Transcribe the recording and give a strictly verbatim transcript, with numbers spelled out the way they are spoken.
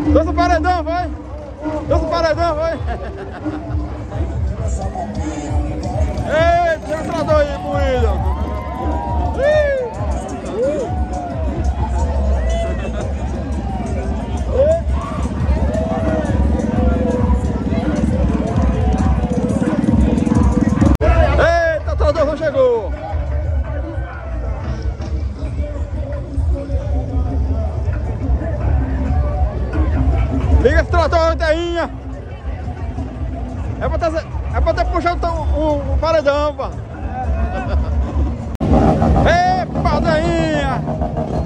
Dança o paredão, vai! Dança o paredão, vai! Ei, tira o trador aí, moído! Eita, o trador chegou! Liga esse trator, anteinha! É pra ter, é pra ter puxado o, o, o paredão, pá! Epa, anteinha!